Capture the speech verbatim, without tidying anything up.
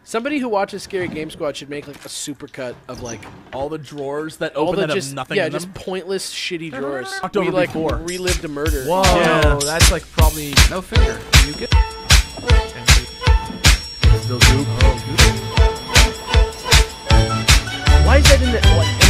Somebody who watches Scary Game Squad should make like a supercut of like all the drawers that all open the that just have nothing yeah, in them. just pointless shitty drawers. Knocked We over like before. relived a murder. Whoa, Yeah. that's like probably no finger. You get Still goop. Why is that in the? What?